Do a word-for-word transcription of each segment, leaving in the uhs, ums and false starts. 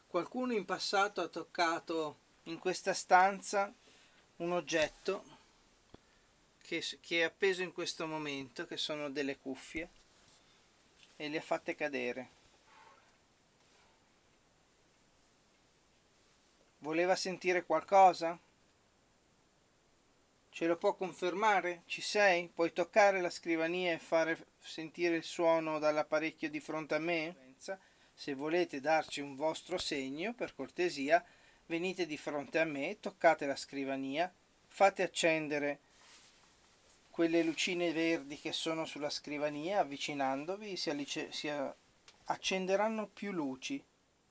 Qualcuno in passato ha toccato in questa stanza un oggetto che, che è appeso in questo momento, che sono delle cuffie, e le ha fatte cadere. Voleva sentire qualcosa? Ce lo può confermare? Ci sei? Puoi toccare la scrivania e fare sentire il suono dall'apparecchio di fronte a me? Se volete darci un vostro segno, per cortesia, venite di fronte a me, toccate la scrivania, fate accendere quelle lucine verdi che sono sulla scrivania, avvicinandovi si, alice, si accenderanno più luci.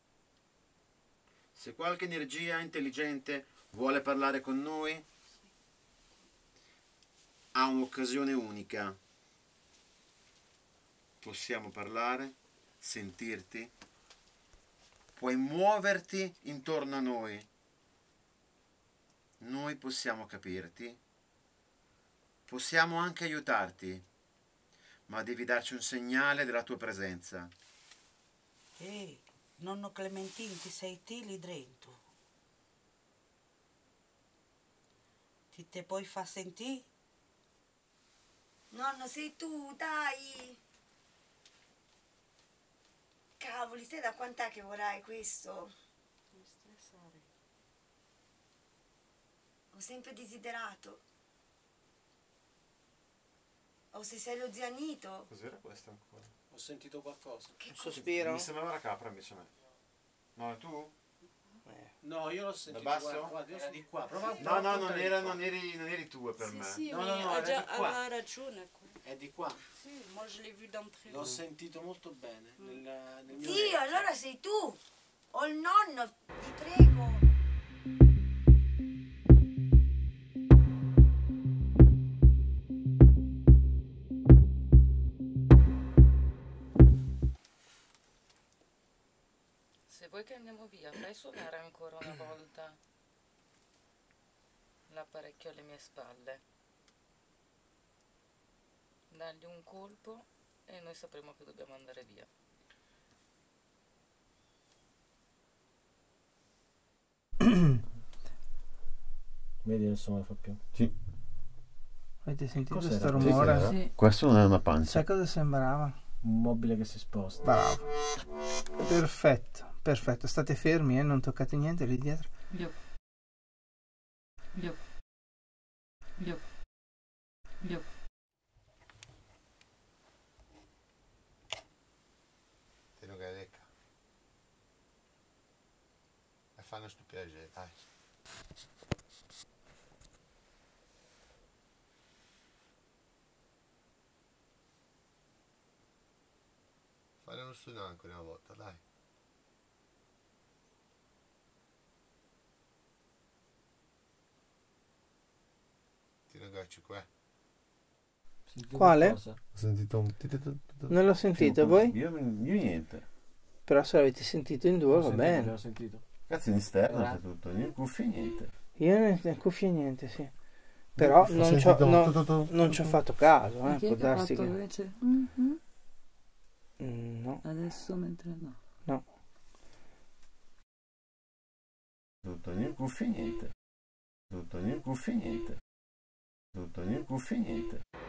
Se qualche energia intelligente vuole parlare con noi, ha un'occasione unica. Possiamo parlare, sentirti, puoi muoverti intorno a noi. Noi possiamo capirti, possiamo anche aiutarti, ma devi darci un segnale della tua presenza. Ehi, nonno Clementino, ti sei te lì dentro? Ti te puoi far sentire? Nonno, sei tu, dai! Cavoli, sai da quant'è che vorrai questo? Non stressare. Ho sempre desiderato. O se sei lo zianito. Cos'era questo ancora? Ho sentito qualcosa. Un sospiro? Mi sembrava la capra invece a me. No, è tu? No, io l'ho sentito. Da basso? Guarda, guarda, era di qua. Prova, No, prova no, a non, contare era, di qua. non, eri, non eri tu per me. Sì, No, mais no, no, ha era già di qua. aveva ragione. È di qua. Sì, moi je l'ai vu d'entrée. L'ho sentito molto bene. Nel, nel mio Zio, orecchio. allora sei tu! O il nonno, ti prego! Se vuoi che andiamo via, fai suonare ancora una volta l'apparecchio alle mie spalle. Dagli un colpo e noi sapremo che dobbiamo andare via. Vedi, adesso non lo fa più. Sì. Avete sentito Cos'era? questo rumore? Sì. Questo non è una pancia. Sai cosa sembrava? Un mobile che si sposta. Bravo. Perfetto, perfetto. State fermi, eh? Non toccate niente lì dietro. Io. Io. Io. Io. Ti non lecca. E fanno sto piacere, dai. Fare uno studio anche una volta, dai. Ti ragazzi qua. Sentite Quale? qualcosa? Ho sentito un... Non l'ho sentito voi? Io, io niente. Però se l'avete sentito in due L'ho va sentito, bene. l'ho sentito. Cazzo in esterno Era? c'è tutto, in cuffie niente. Io ne, ne cuffie niente, sì. Però Ho non ci sentito ho, no, tu, tu, tu, non tu, ci ho tu. fatto caso, Ma eh. chi Può è che ha darsi fatto che... invece? Mhm. Mm, no, Adesso mentre no. no. Tutto in cuffie niente. Tutto in cuffie niente. Tutto in cuffie niente.